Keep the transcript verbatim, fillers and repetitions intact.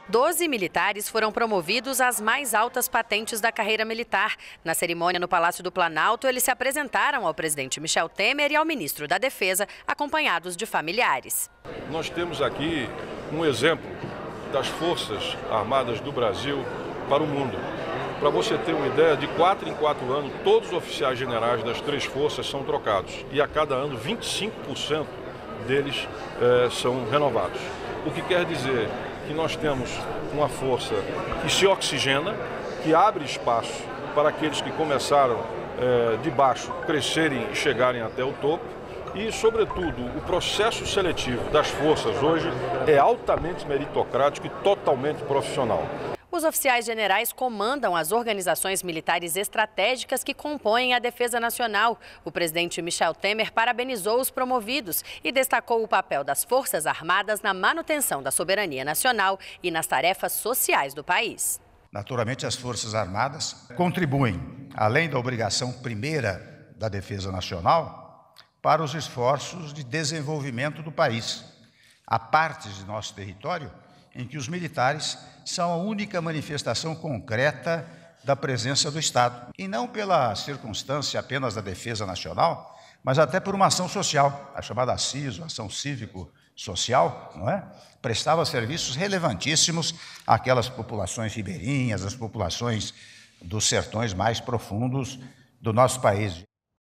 Doze militares foram promovidos às mais altas patentes da carreira militar. Na cerimônia no Palácio do Planalto, eles se apresentaram ao presidente Michel Temer e ao ministro da Defesa, acompanhados de familiares. Nós temos aqui um exemplo das Forças Armadas do Brasil para o mundo. Para você ter uma ideia, de quatro em quatro anos, todos os oficiais generais das três forças são trocados. E a cada ano, vinte e cinco por cento deles eh, são renovados. O que quer dizer que nós temos uma força que se oxigena, que abre espaço para aqueles que começaram eh, de baixo crescerem e chegarem até o topo. E, sobretudo, o processo seletivo das forças hoje é altamente meritocrático e totalmente profissional. Os oficiais generais comandam as organizações militares estratégicas que compõem a Defesa Nacional. O presidente Michel Temer parabenizou os promovidos e destacou o papel das Forças Armadas na manutenção da soberania nacional e nas tarefas sociais do país. Naturalmente, as Forças Armadas contribuem, além da obrigação primeira da Defesa Nacional, para os esforços de desenvolvimento do país. Há partes de nosso território em que os militares são a única manifestação concreta da presença do Estado. E não pela circunstância apenas da defesa nacional, mas até por uma ação social, a chamada CISO, Ação Cívico-Social, não é? Prestava serviços relevantíssimos àquelas populações ribeirinhas, às populações dos sertões mais profundos do nosso país.